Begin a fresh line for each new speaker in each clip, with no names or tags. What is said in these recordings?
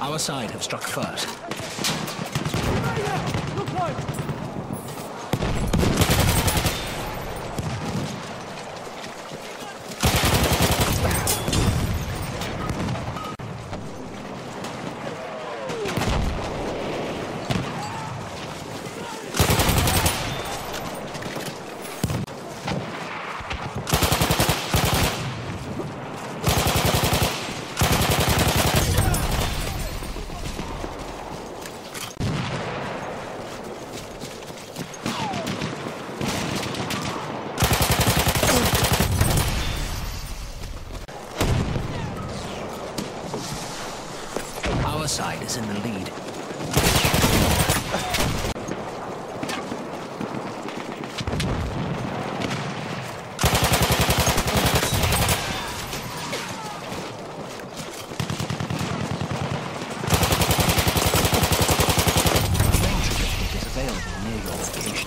Our side have struck first. Our side is in the lead. Train certificate is available near your location.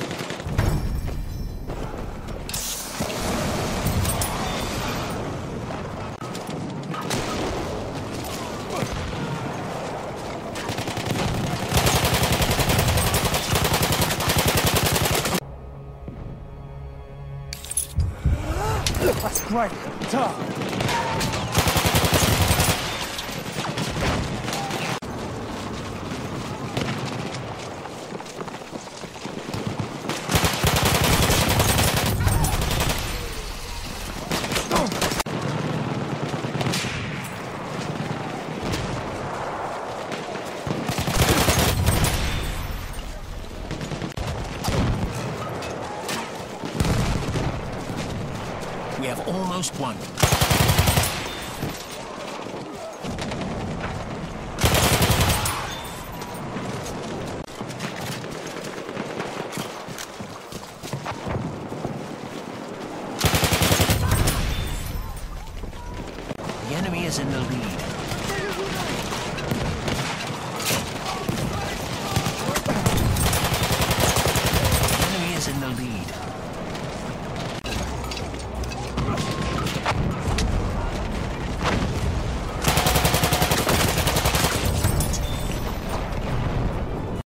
That's great. Tough.
We have almost won. The enemy is in the lead.